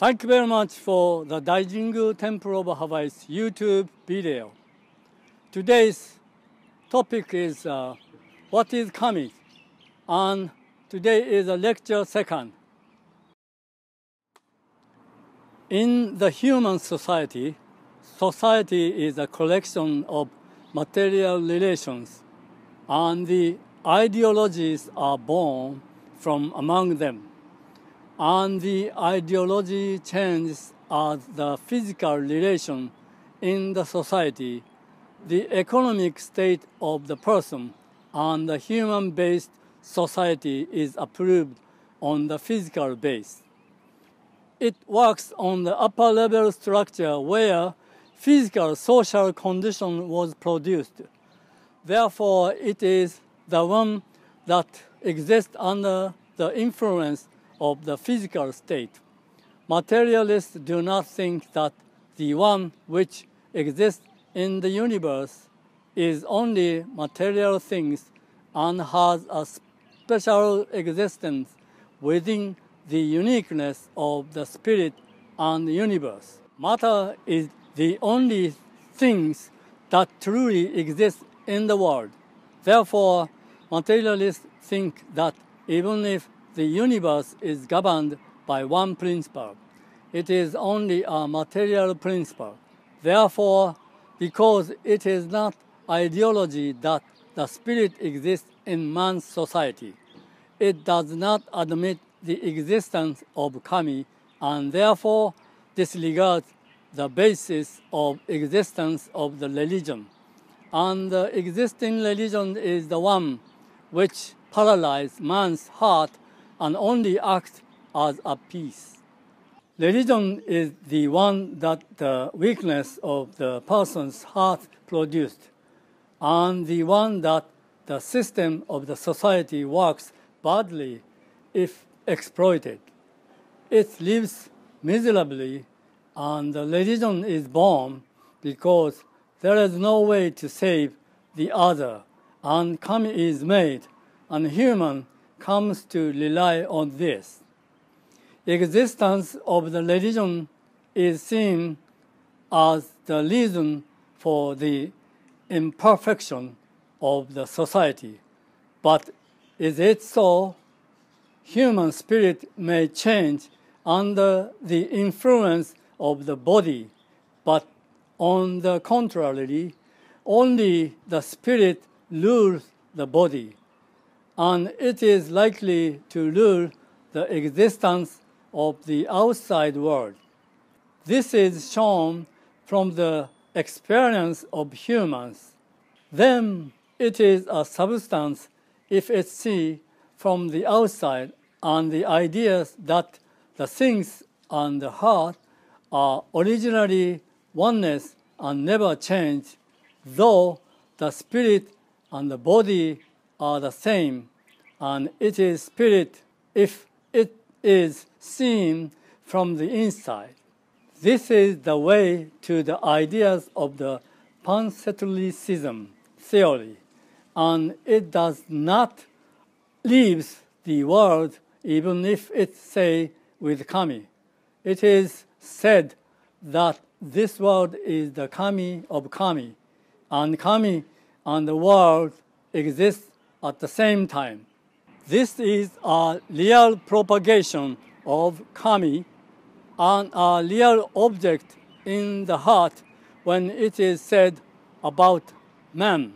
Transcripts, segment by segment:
Thank you very much for the Daijingu Temple of Hawaii's YouTube video. Today's topic is what is kami, and today is a lecture second. In the human society, society is a collection of material relations, and the ideologies are born from among them. And the ideology changes as the physical relation in the society, the economic state of the person, and the human-based society is approved on the physical base. It works on the upper level structure where physical social condition was produced. Therefore, it is the one that exists under the influence of the physical state. Materialists do not think that the one which exists in the universe is only material things and has a special existence within the uniqueness of the spirit and the universe. Matter is the only things that truly exist in the world. Therefore, materialists think that even if the universe is governed by one principle, it is only a material principle. Therefore, because it is not ideology that the spirit exists in man's society, it does not admit the existence of kami, and therefore disregards the basis of existence of the religion. And the existing religion is the one which paralyzes man's heart and only acts as a piece. Religion is the one that the weakness of the person's heart produced, and the one that the system of the society works badly if exploited. It lives miserably, and the religion is born because there is no way to save the other, and kami is made, and human comes to rely on this. The existence of the religion is seen as the reason for the imperfection of the society. But is it so? Human spirit may change under the influence of the body, but on the contrary, only the spirit rules the body, and it is likely to rule the existence of the outside world. This is shown from the experience of humans. Then it is a substance if it's seen from the outside, and the ideas that the things and the heart are originally oneness and never change, though the spirit and the body are the same, and it is spirit if it is seen from the inside. This is the way to the ideas of the panpsychism theory, and it does not leave the world even if it say with kami. It is said that this world is the kami of kami, and kami and the world exist at the same time. This is a real propagation of kami and a real object in the heart when it is said about man.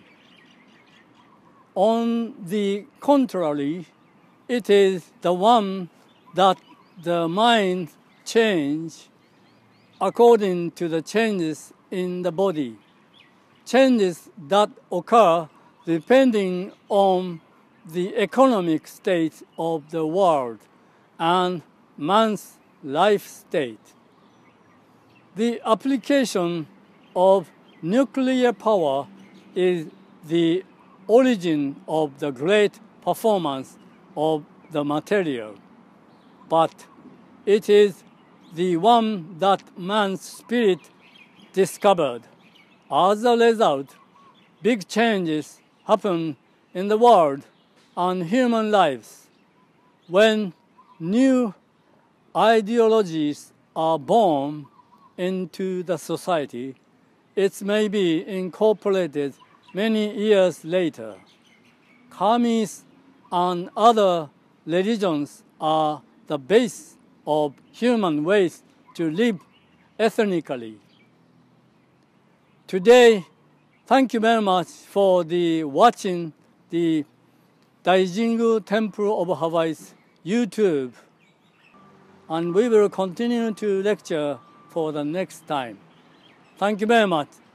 On the contrary, it is the one that the mind change according to the changes in the body, changes that occur depending on the economic state of the world and man's life state. The application of nuclear power is the origin of the great performance of the material, but it is the one that man's spirit discovered. As a result, big changes happen in the world and human lives when new ideologies are born into the society, it may be incorporated many years later. Kamis and other religions are the base of human ways to live ethnically. Today, thank you very much for watching the Daijingu Temple of Hawaii's YouTube, and we will continue to lecture for the next time. Thank you very much.